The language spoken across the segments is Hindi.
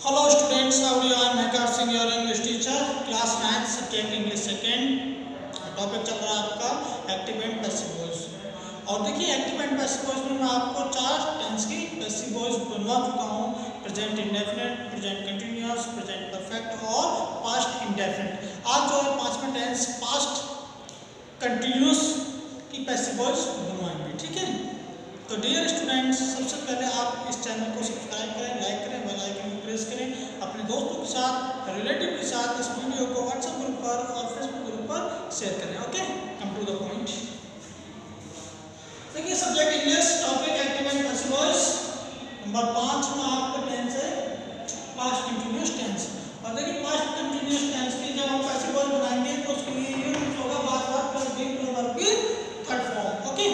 Hello students, how are you? I am Mahkar Sir, your English teacher, class 9, subject English second. Topic चल रहा है आपका एक्टिव एंड पैसिव वॉइस। और देखिए एक्टिव एंड पैसिव वॉइस में मैं आपको 4 टेंस की पैसिव वॉइस बनवा चुका हूँ, present indefinite, present continuous, present perfect और पास्ट इंडेफिनिट। आज जो है 5वां टेंस पास्ट कंटिन्यूअस की पैसिव वॉइस बनवाएंगे, ठीक है। तो डियर स्टूडेंट्स, सबसे पहले आप इस चैनल को सब्सक्राइब करें, लाइक करें, बेल आइकन को प्रेस करें, अपने दोस्तों के साथ, रिलेटिव के साथ इस वीडियो को व्हाट्सएप ग्रुप पर और फेसबुक ग्रुप पर शेयर करें। Okay, come to the point. देखिए subject English, topic active and passive voice. Number 5 में आपका टेंस है पास्ट कंटिन्यूअस टेंस। और देखिए पास्ट कंटिन्यूअस टेंस की जब हम पैसिव वॉइस बनाएंगे तो उसके लिए ये यूज होगा बात प्लस बी प्लस वर्ब की थर्ड फॉर्म। ओके,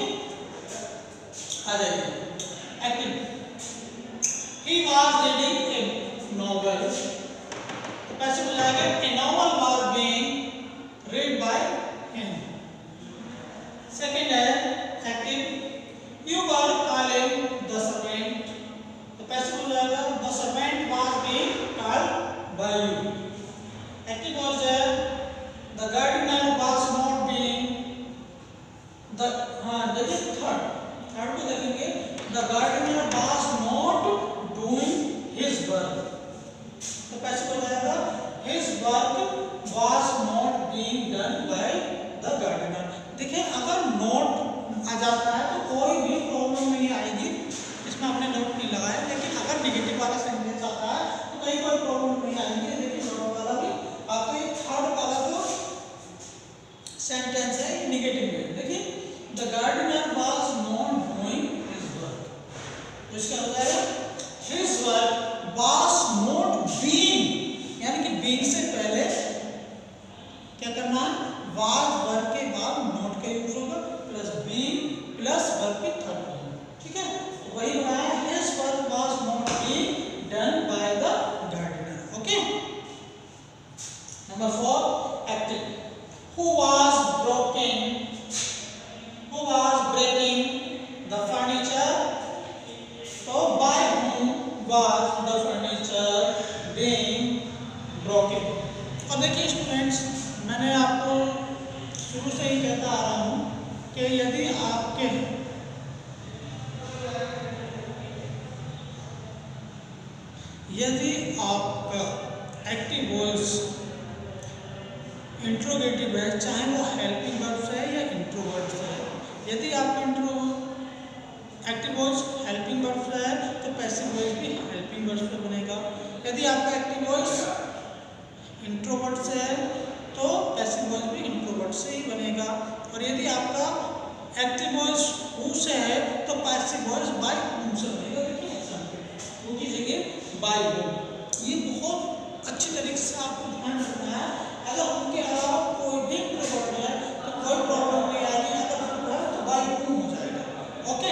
आ जाइए active. He was reading a novel. Passive हो जाएगा a novel was being read by him. Second है active you were calling the servant. तो पैसिव हो जाएगा the servant was being called by you. Active हो जाए the gardener was not being the देखिए थर्ड को देखेंगे the gardener was not doing his work. तो पैसिव हो जाएगा his work was not being done by the gardener. देखिए अगर नोट आ जाता है तो कोई भी प्रॉब्लम नहीं आएगी, इसमें आपने नोट नहीं लगाया। लेकिन अगर नेगेटिव वाला सेंटेंस आता है तो कहीं कोई प्रॉब्लम नहीं आएगी। देखिए नोट वाला भी आपका ये थर्ड वाला जो सेंटेंस है ये नेगेटिव है। देखिए the gardener was not doing his work. तो इसका हो जाएगा his work was not being, यानी कि being से पहले क्या करना है, was वर्ब के बाद not का यूज होगा प्लस being प्लस वर्ब की थर्ड फॉर्म, ठीक है। तो वही बनाया his work was not being done by the gardener. Okay, number 4 active who was breaking the furniture. So by whom was the furniture being broken. और देखिए स्टूडेंट्स, मैंने आपको शुरू से ही कहता आ रहा हूँ कि यदि आपका एक्टिव वॉइस इंट्रोगेटिव है, चाहे वो हेल्पिंग वर्ब से है या इंट्रोवर्ब से है, यदि आपका एक्टिव वॉइस हेल्पिंग वर्ब से है तो पैसिव वॉइस भी हेल्पिंग वर्ब से बनेगा। यदि आपका एक्टिव वॉइस इंट्रोवर्ट से है तो पैसिव वॉइस भी इंट्रोवर्ट से ही बनेगा। और यदि आपका एक्टिव वॉइस हु से है तो पैसिव वॉइस बाय हूम से बनेगा। देखिए एग्जांपल हु की जगह बाय हूम। ये बहुत अच्छी तरीके से आपको ध्यान रखना है। अगर उनके अलावा कोई भी इंट्रोवर्ट है तो कोई प्रॉब्लम नहीं आएगी, अगर है तो बाय हूम हो जाएगा। ओके,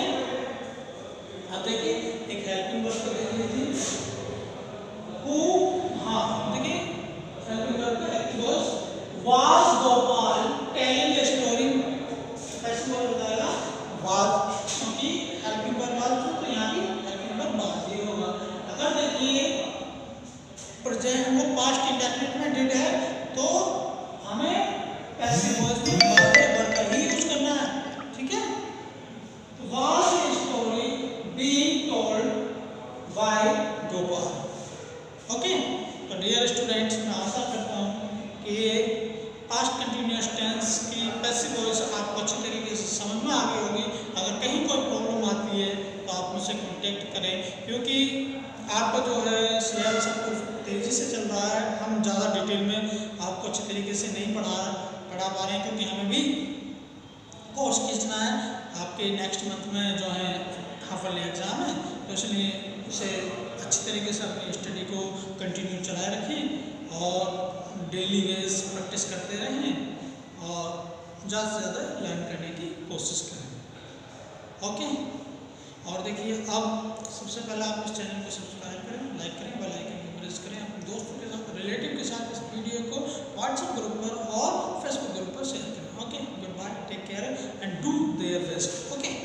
अब देखिए एक हेल्पिंग वर्ब को देख लीजिए हु। देखिए हेल्पिंग वर्ब का active voice was Gopal telling a story. Passive verb हो जाएगा was, क्योंकि हेल्पिंग वर्ब was तो यहाँ भी हेल्पिंग वर्ब was ही होगा। अगर देखिए प्रेजेंट वो पास्ट इंडेफिनिट में डिड है तो हमें पैसिव वॉइस भी वर्ब का ही यूज करना है, ठीक है। तो was a story being told by Gopal. Okay, तो डियर स्टूडेंट्स, मैं आशा करता हूँ कि पास्ट कंटिन्यूअस टेंस की पैसिव वॉइस आपको अच्छी तरीके से समझ में आ गई होगी। अगर कहीं कोई प्रॉब्लम आती है तो आप मुझसे कांटेक्ट करें, क्योंकि आपका जो है सिलेबस सब कुछ तेज़ी से चल रहा है। हम ज़्यादा डिटेल में आपको अच्छे तरीके से नहीं पढ़ा पा रहे हैं, क्योंकि हमें भी कोर्स खींचना है। आपके नेक्स्ट मंथ में जो है हाफ ईयरली एग्ज़ाम है, तो इसलिए उसे अच्छी तरीके से अपनी स्टडी को कंटिन्यू चलाए रखें और डेली बेस प्रैक्टिस करते रहें और ज़्यादा से ज़्यादा लर्न करने की कोशिश करें। ओके, और देखिए अब सबसे पहले आप इस चैनल को सब्सक्राइब करें, लाइक करें, बेल आइकन को प्रेस करें, अपने दोस्तों के साथ, रिलेटिव के साथ इस वीडियो को व्हाट्सएप ग्रुप पर और फेसबुक ग्रुप पर शेयर करें। Okay, good bye, take care and do their best. Okay.